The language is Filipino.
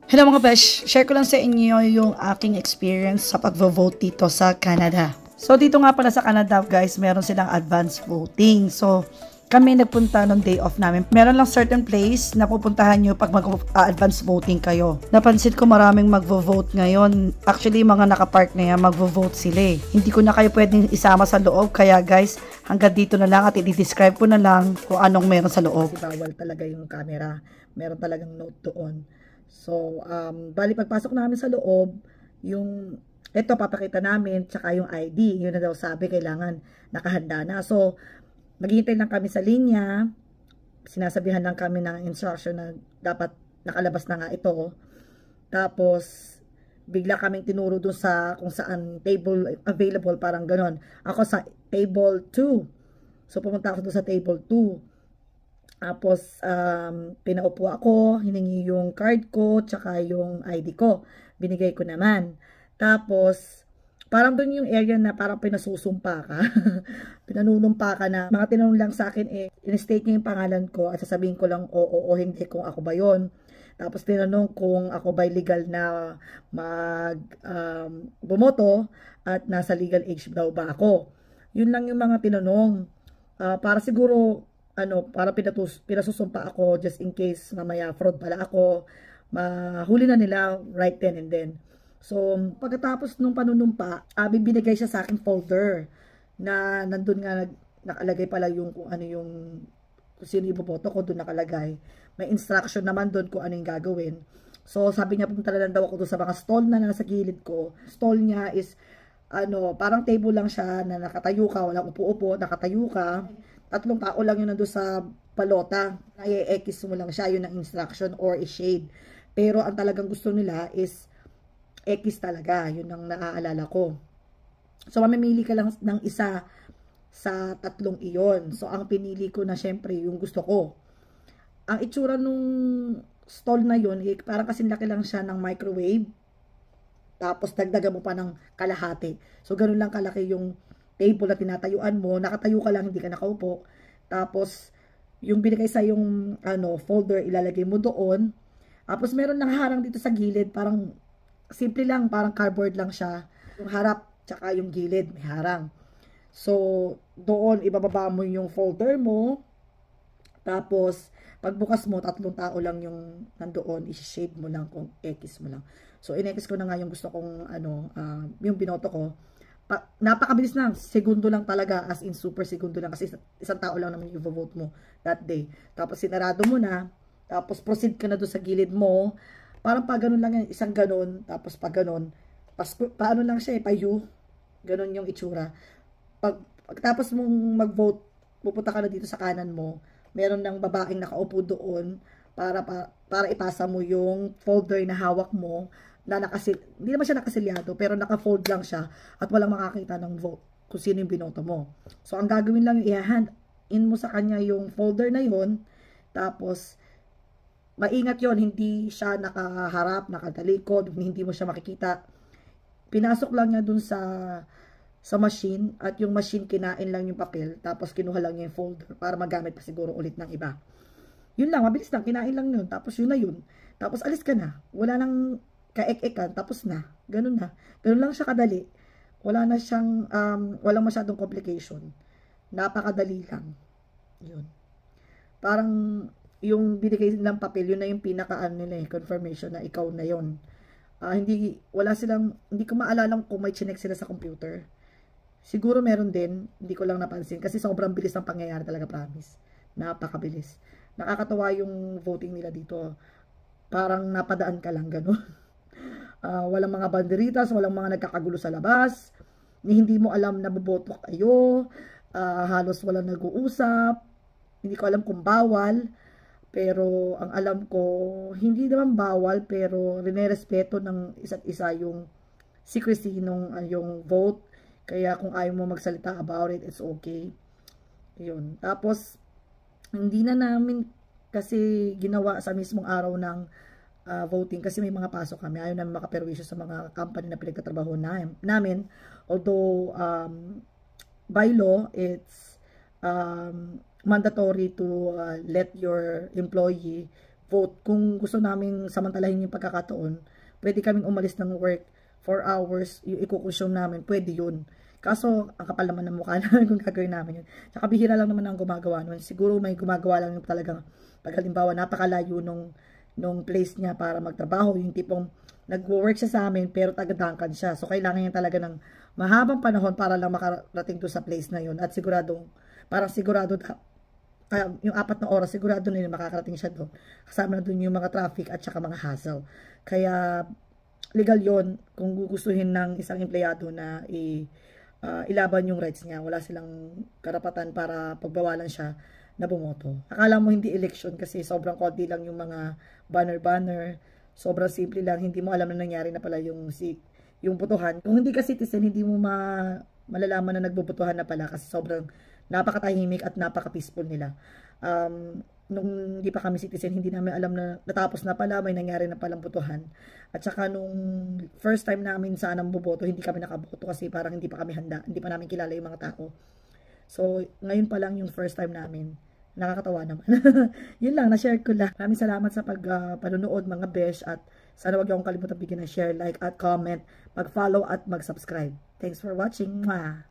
Hello mga besh, share ko lang sa inyo yung aking experience sa pag-vote dito sa Canada. So dito nga pala sa Canada guys, meron silang advance voting. So kami nagpunta nung day off namin. Meron lang certain place na pupuntahan nyo pag mag-advance voting kayo. Napansin ko maraming magvo-vote ngayon. Actually mga nakapark na yan, magvo-vote sila eh. Hindi ko na kayo pwedeng isama sa loob. Kaya guys, hanggang dito na lang at i-describe ko na lang kung anong meron sa loob. Bawal talaga yung camera. Meron talagang note doon. So, bali pagpasok namin sa loob, ito papakita namin, tsaka yung ID, yun na daw sabi, kailangan nakahanda na. So, maghihintay lang kami sa linya, sinasabihan lang kami ng instruction na dapat nakalabas na nga ito. Tapos, bigla kaming tinuro dun sa kung saan table available, parang ganon. Ako sa table 2. So, pumunta ako dun sa table 2. Tapos, pinaupo ako, hiningi yung card ko, tsaka yung ID ko. Binigay ko naman. Tapos, parang doon yung area na parang pinasusumpa ka. Pinanunumpa ka na. Mga tinanong lang sa akin in-state niya yung pangalan ko at sasabihin ko lang oo o hindi kung ako ba yon. Tapos, tinanong kung ako ba legal na bumoto at nasa legal age daw ba ako. Yun lang yung mga tinanong. Para siguro, para pinasusumpa ako just in case mamaya fraud pala ako, mahuli na nila right then and then. So, pagkatapos nung panunumpa, binigay siya sa akin folder na nandun nga nakalagay pala yung kung ano yung kung sino iboboto ko, doon nakalagay. May instruction naman doon kung ano yung gagawin. So, sabi niya punta lang daw ako doon sa mga stall na nasa gilid ko. Stall niya is parang table lang siya na nakatayo ka, walang upo-upo, nakatayo ka. 3 tao lang yun nandun sa palota. I-X mo lang siya, yun ang instruction or i-shade. Pero ang talagang gusto nila is X talaga. Yun ang naaalala ko. So, mamimili ka lang ng isa sa 3 iyon. So, ang pinili ko na syempre yung gusto ko. Ang itsura nung stall na yun, parang kasing laki lang siya ng microwave. Tapos, dagdagan mo pa ng kalahati. So, ganun lang kalaki yung table na tinatayuan mo, nakatayo ka lang, hindi ka nakaupo. Tapos, yung binigay sa yung folder, ilalagay mo doon. Tapos, meron nakaharang dito sa gilid, parang simple lang, parang cardboard lang siya. Yung harap, tsaka yung gilid, may harang. So, doon, ibababa mo yung folder mo. Tapos, pagbukas mo, 3 tao lang yung nandoon, i-shade mo lang kung X mo lang. So, in-X ko na nga yung gusto kong, yung binoto ko. Napakabilis lang, segundo lang talaga, as in super segundo lang kasi isang tao lang naman yung vote mo that day. Tapos sinarado mo na, tapos proceed ka na doon sa gilid mo, parang pa ganun lang yan, isang ganun, tapos pa ganun, paano lang siya pa U, ganun yung itsura. Pagtapos mong mag-vote, pupunta ka na dito sa kanan mo, meron ng babaeng nakaupo doon para ipasa mo yung folder na hawak mo, na hindi naman siya nakasilyado, pero naka-fold lang siya at walang makakita ng vote kung sino yung binoto mo. So, ang gagawin lang yung i-hand in mo sa kanya yung folder na yon. Tapos, maingat yon, hindi siya nakaharap, nakatalikod, hindi mo siya makikita. Pinasok lang niya dun sa machine at yung machine kinain lang yung papel, tapos kinuha lang niya yung folder para magamit pa siguro ulit ng iba. Yun lang, mabilis lang, kinain lang yun, tapos yun na yun. Tapos alis ka na, wala nang kaek-ekan, tapos na. Ganun na. Ganun lang siya kadali. Wala na siyang, walang masyadong complication. Napakadali lang. Yun. Parang, yung binigay nilang papel, yun na yung nila confirmation na ikaw na yun. Hindi ko maalala kung may chinek sila sa computer. Siguro meron din, hindi ko lang napansin. Kasi sobrang bilis ng pangyayari talaga, promise. Napakabilis. Nakakatawa yung voting nila dito. Parang napadaan ka lang, gano'n. Walang mga banderitas, walang mga nagkakagulo sa labas, hindi mo alam na boboto kayo, halos walang nag-uusap, hindi ko alam kung bawal, pero ang alam ko, hindi naman bawal, pero rinerespeto ng isa't isa yung secrecy nung yung vote, kaya kung ayaw mo magsalita about it, it's okay. Yun. Tapos, hindi na namin kasi ginawa sa mismong araw ng voting kasi may mga pasok kami. Ayaw namin makaperwisyo sa mga company na pinagtatrabaho namin. Although, by law, it's mandatory to let your employee vote. Kung gusto namin samantalahin yung pagkakataon, pwede kaming umalis ng work 4 hours, yung ikukonsume namin, pwede yun. Kaso, ang kapal naman ng mukha namin kung gagawin namin yun. Tsaka bihira lang naman ang gumagawa nun. Siguro may gumagawa lang yung talagang, pag halimbawa, napakalayo nung place niya para magtrabaho. Yung tipong, nag-work siya sa amin, pero taga-Duncan siya. So, kailangan niya talaga ng mahabang panahon para lang makarating to sa place na yun. At parang sigurado, yung 4 na oras, sigurado na yun, makakarating siya doon. Kasama na doon yung mga traffic at saka mga hassle. Kaya, legal yon kung gugustuhin ng isang empleyado na ilaban yung rights niya. Wala silang karapatan para pagbawalan siya na bumoto. Akala mo hindi election kasi sobrang konti lang yung mga banner-banner. Sobrang simple lang. Hindi mo alam na nangyari na pala yung botohan. Kung hindi ka citizen, hindi mo malalaman na nagbobotohan na pala kasi sobrang napakatahimik at napaka-peaceful nila. Nung hindi pa kami citizen, hindi namin alam na natapos na pala, may nangyari na palang botohan. At saka nung first time namin sanang boboto, hindi kami nakaboto kasi parang hindi pa kami handa, hindi pa namin kilala yung mga tao. So, ngayon pa lang yung first time namin. Nakakatawa naman. Yun lang, na-share ko lang. Maraming salamat sa panonood mga besh at sana wag yung kalimutan bigyan ng share, like at comment, mag-follow at mag-subscribe. Thanks for watching. Mwah!